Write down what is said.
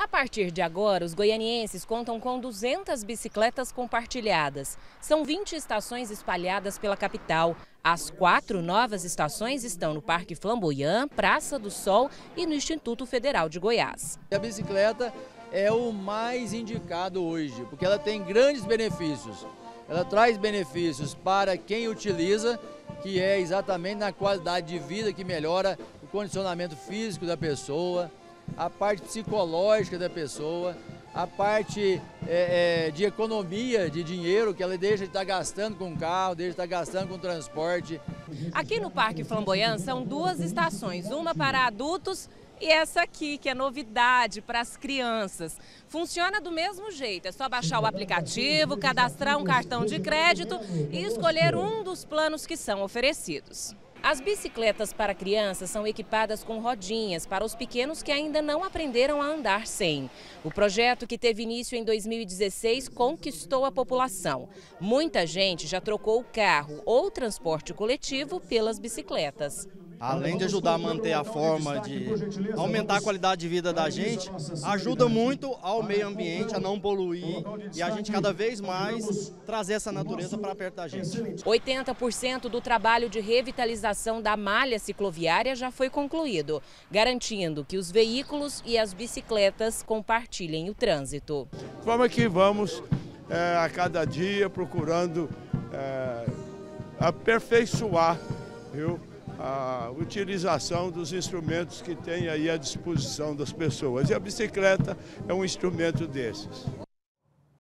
A partir de agora, os goianienses contam com 200 bicicletas compartilhadas. São 20 estações espalhadas pela capital. As 4 novas estações estão no Parque Flamboyant, Praça do Sol e no Instituto Federal de Goiás. A bicicleta é o mais indicado hoje, porque ela tem grandes benefícios. Ela traz benefícios para quem utiliza, que é exatamente na qualidade de vida, que melhora o condicionamento físico da pessoa, a parte psicológica da pessoa, a parte de economia de dinheiro, que ela deixa de estar gastando com carro, deixa de estar gastando com transporte. Aqui no Parque Flamboyant são 2 estações, uma para adultos e essa aqui, que é novidade para as crianças. Funciona do mesmo jeito, é só baixar o aplicativo, cadastrar um cartão de crédito e escolher um dos planos que são oferecidos. As bicicletas para crianças são equipadas com rodinhas para os pequenos que ainda não aprenderam a andar sem. O projeto, que teve início em 2016, conquistou a população. Muita gente já trocou o carro ou transporte coletivo pelas bicicletas. Além de ajudar a manter a forma de aumentar a qualidade de vida da gente, ajuda muito ao meio ambiente a não poluir e a gente cada vez mais trazer essa natureza para perto da gente. 80% do trabalho de revitalização da malha cicloviária já foi concluído, garantindo que os veículos e as bicicletas compartilhem o trânsito. De forma que vamos a cada dia procurando aperfeiçoar, a utilização dos instrumentos que tem aí à disposição das pessoas. E a bicicleta é um instrumento desses.